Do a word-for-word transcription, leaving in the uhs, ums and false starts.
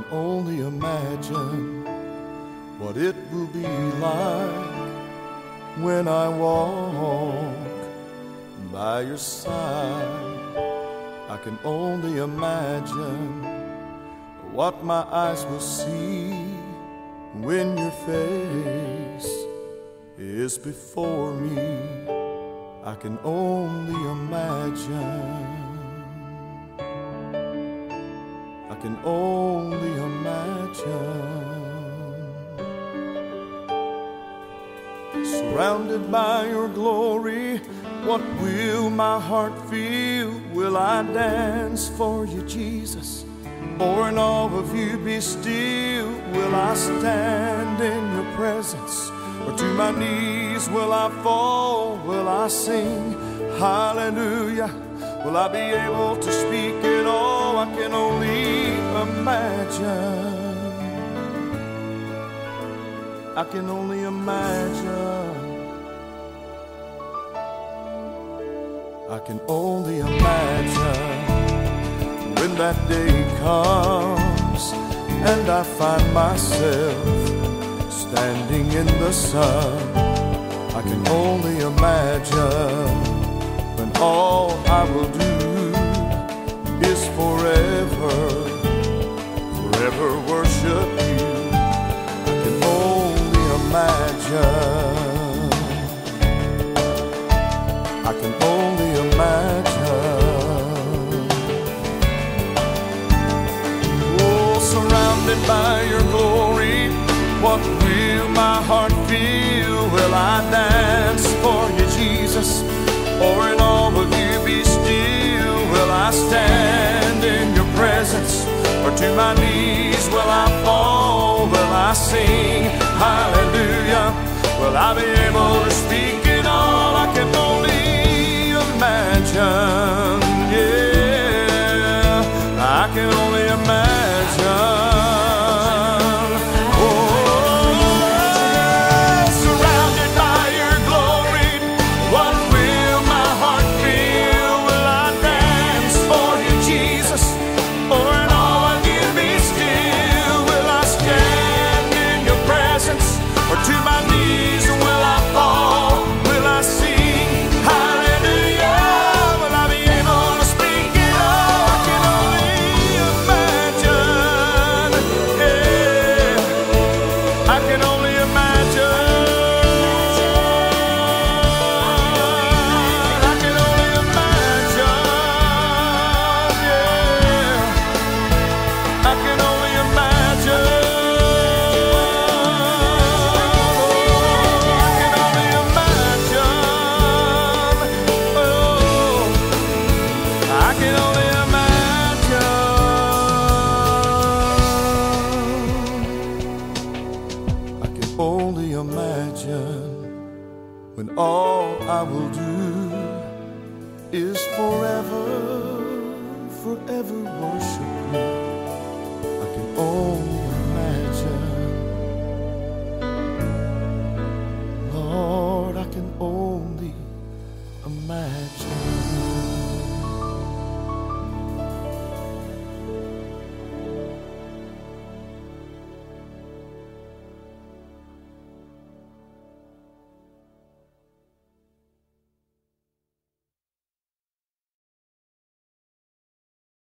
can only imagine what it will be like when I walk by your side. I can only imagine what my eyes will see when your face is before me. I can only imagine. I can only imagine. Surrounded by your glory, what will my heart feel? Will I dance for you, Jesus? Or in awe of you be still? Will I stand in your presence? Or to my knees will I fall? Will I sing hallelujah? Will I be able to speak it all? I can only imagine. I can only imagine. I can only imagine when that day comes and I find myself standing in the sun. I can only imagine when all I will do is forever, forever worship you. I can only imagine. I can only imagine. Oh, surrounded by your glory, what will my heart feel? Will I dance for you, Jesus? Or in all of you be still? Will I stand in your presence? Or to my knees will I fall? Will I sing hallelujah? Will I be able to speak it all? I can only imagine, yeah, I can only imagine. Only imagine when all I will do is forever, forever worship you. I can only imagine, Lord, I can only imagine.